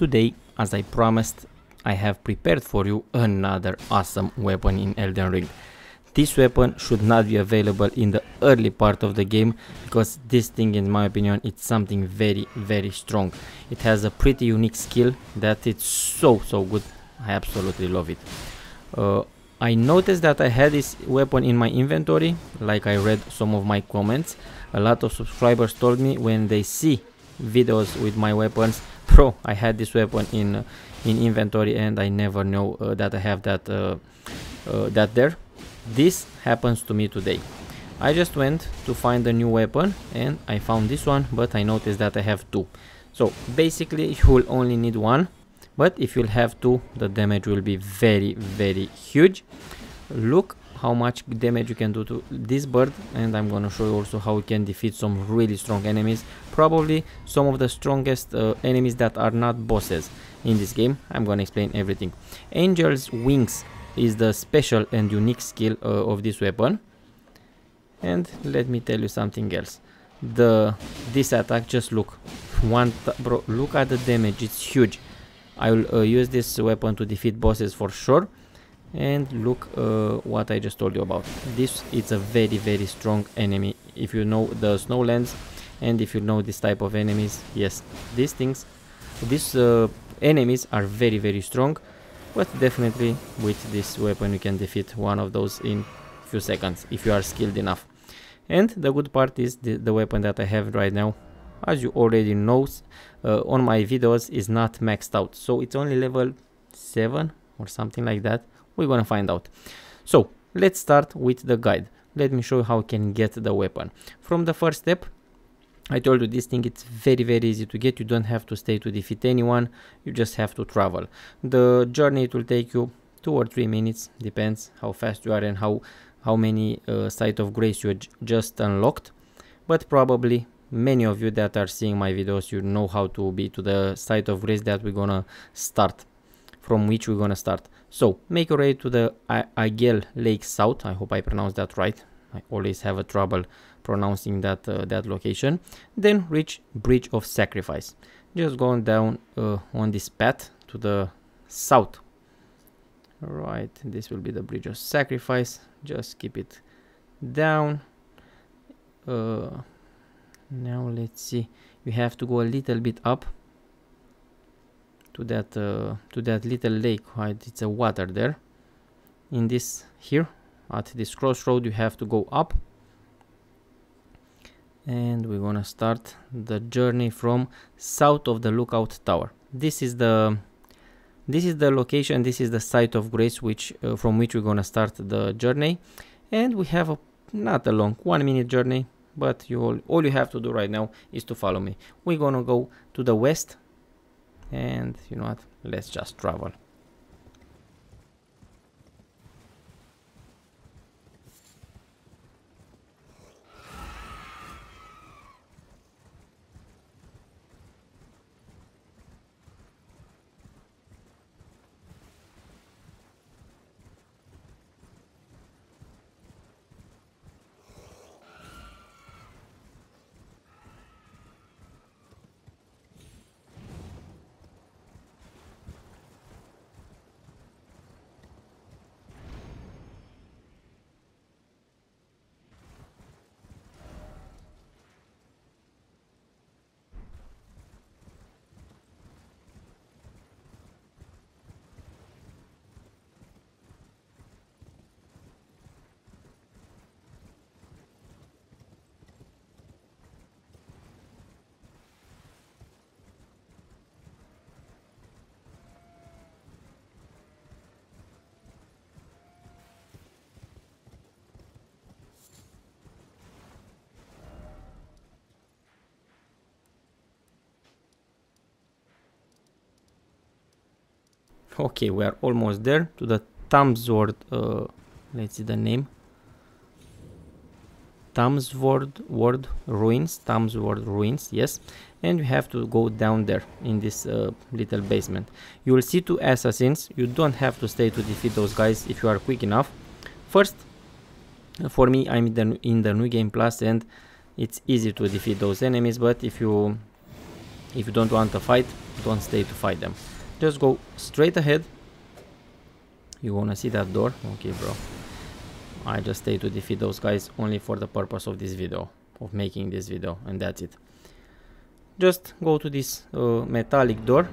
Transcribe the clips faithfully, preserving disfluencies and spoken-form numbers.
Today, as I promised, I have prepared for you another awesome weapon in Elden Ring. This weapon should not be available in the early part of the game because this thing, in my opinion, it's something very very strong. It has a pretty unique skill that it's so so good. I absolutely love it. Uh, I noticed that I had this weapon in my inventory, like I read some of my comments. A lot of subscribers told me when they see videos with my weapons, bro, I had this weapon in uh, in inventory and I never know uh, that I have that uh, uh, that there. This happens to me today. I just went to find a new weapon and I found this one, but I noticed that I have two. So basically you will only need one, but if you'll have two, the damage will be very very huge. Look how much damage you can do to this bird, and I'm gonna show you also how you can defeat some really strong enemies, probably some of the strongest uh, enemies that are not bosses in this game. I'm gonna explain everything. Angel's Wings is the special and unique skill uh, of this weapon, and let me tell you something else. The this attack, just look, one bro, look at the damage, it's huge. I will uh, use this weapon to defeat bosses for sure. And look uh, what I just told you about. This it's a very very strong enemy. If you know the Snowlands and if you know this type of enemies, yes, these things, these uh, enemies are very very strong, but definitely with this weapon you can defeat one of those in few seconds if you are skilled enough. And the good part is the, the weapon that I have right now, as you already know uh, on my videos, is not maxed out, so it's only level seven or something like that. We're gonna find out. So let's start with the guide. Let me show you how you can get the weapon. From the first step, I told you this thing, it's very very easy to get. You don't have to stay to defeat anyone, you just have to travel. The journey, it will take you two or three minutes, depends how fast you are and how how many uh, Site of Grace you just unlocked. But probably many of you that are seeing my videos, you know how to be to the Site of Grace that we're gonna start, from which we're gonna start. So make your way to the Aigel Lake South. I hope I pronounced that right. I always have a trouble pronouncing that uh, that location. Then reach Bridge of Sacrifice. Just going down uh, on this path to the south. Right, this will be the Bridge of Sacrifice. Just keep it down. Uh, now let's see. You have to go a little bit up to that uh, to that little lake. Right, it's a water there. In this here at this crossroad, you have to go up, and we're gonna start the journey from south of the Lookout Tower. This is the this is the location. This is the Site of Grace, which uh, from which we're gonna start the journey. And we have a not a long one minute journey, but you all, all you have to do right now is to follow me. We're gonna go to the west. And you know what, let's just travel. Okay, we are almost there to the Tamsword. Uh, let's see the name. Tamsword Word Ruins. Tamsword Ruins. Yes, and you have to go down there in this uh, little basement. You will see two assassins. You don't have to stay to defeat those guys if you are quick enough. First, for me, I'm in the, in the New Game Plus, and it's easy to defeat those enemies. But if you If you don't want to fight, don't stay to fight them. Just go straight ahead. You wanna see that door? Okay, bro. I just stay to defeat those guys only for the purpose of this video, of making this video, and that's it. Just go to this uh, metallic door.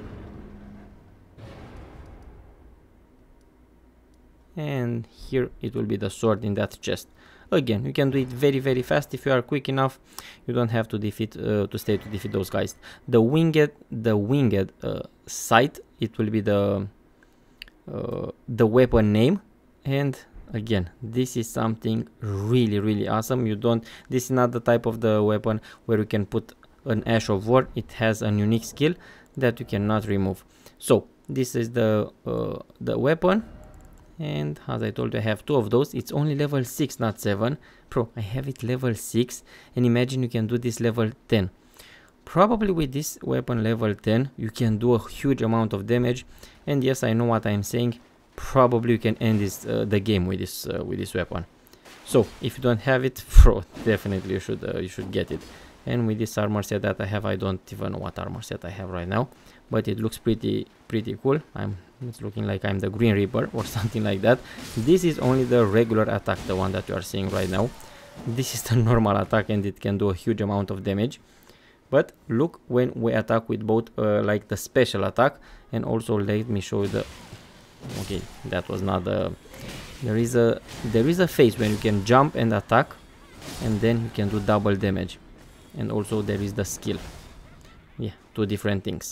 And here it will be the sword in that chest. Again, you can do it very very fast if you are quick enough. You don't have to defeat uh, to stay to defeat those guys. The winged the winged uh, sight, it will be the uh, the weapon name. And again, this is something really really awesome. You don't this is not the type of the weapon where you can put an Ash of War. It has a unique skill that you cannot remove. So this is the uh, the weapon. And as I told you, I have two of those. It's only level six, not seven. Bro, I have it level six. And imagine you can do this level ten. Probably with this weapon level ten, you can do a huge amount of damage. And yes, I know what I'm saying. Probably you can end this uh, the game with this uh, with this weapon. So if you don't have it, bro, definitely you should uh, you should get it. And with this armor set that I have, I don't even know what armor set I have right now, but it looks pretty pretty cool. I'm it's looking like I'm the Green Reaper or something like that. This is only the regular attack, the one that you are seeing right now. This is the normal attack, and it can do a huge amount of damage. But look when we attack with both uh, like the special attack, and also let me show you the okay, that was not the there is a there is a phase when you can jump and attack, and then you can do double damage. And also there is the skill. Yeah, two different things.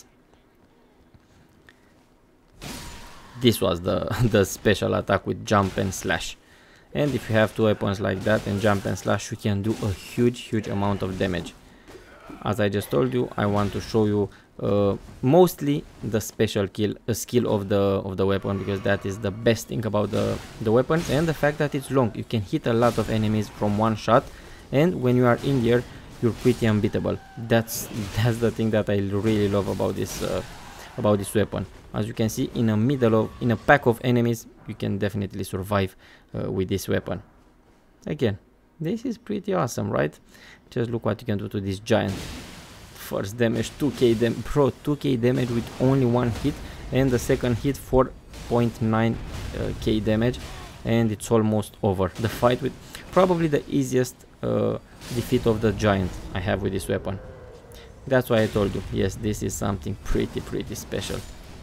This was the the special attack with jump and slash. And if you have two weapons like that and jump and slash, you can do a huge huge amount of damage. As I just told you, I want to show you uh, mostly the special kill uh, skill of the of the weapon, because that is the best thing about the the weapon, and the fact that it's long. You can hit a lot of enemies from one shot, and when you are in here, you're pretty unbeatable. That's that's the thing that I really love about this uh, about this weapon. As you can see, in a middle of in a pack of enemies, you can definitely survive uh, with this weapon. Again, this is pretty awesome, right? Just look what you can do to this giant. First damage, two K damage, bro, two K damage with only one hit, and the second hit four point nine K damage, and it's almost over. The fight with probably the easiest uh, defeat of the giant I have with this weapon. That's why I told you, yes, this is something pretty pretty special.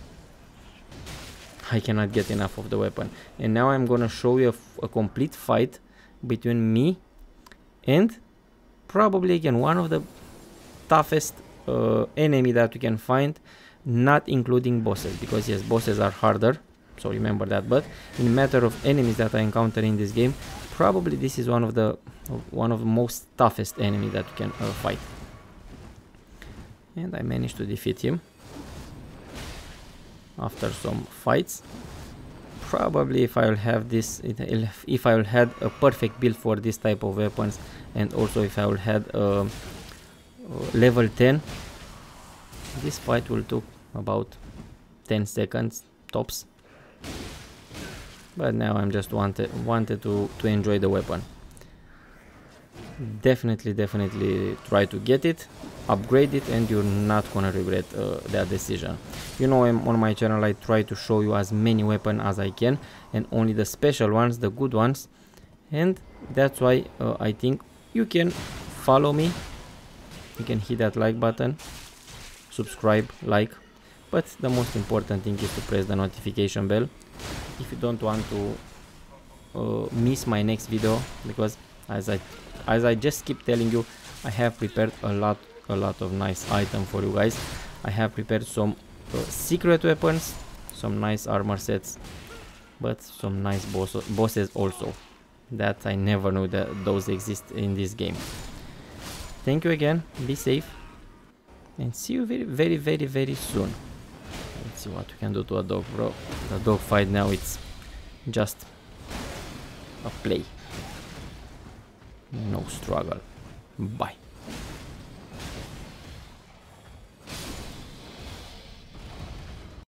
I cannot get enough of the weapon. And now I'm gonna show you a, f a complete fight between me and probably again one of the toughest uh, enemy that you can find, not including bosses, because yes, bosses are harder, so remember that. But in matter of enemies that I encounter in this game, probably this is one of the one of the most toughest enemy that you can uh, fight. And I managed to defeat him after some fights. Probably if I will have this, if I will had a perfect build for this type of weapons, and also if I will had uh, level ten, this fight will take about ten seconds tops. But now I'm just wanted wanted to to enjoy the weapon. Definitely definitely try to get it, upgrade it, and you're not gonna regret uh, that decision. You know, I'm on my channel, I try to show you as many weapons as I can, and only the special ones, the good ones, and that's why uh, I think you can follow me. You can hit that like button, subscribe, like, but the most important thing is to press the notification bell if you don't want to uh, miss my next video, because as I as I just keep telling you, I have prepared a lot a lot of nice items for you guys. I have prepared some uh, secret weapons, some nice armor sets, but some nice boss bosses also that I never knew that those exist in this game. Thank you again, be safe, and see you very very very very soon. Let's see what we can do to a dog, bro. The dog fight now, it's just a play, no struggle. Bye.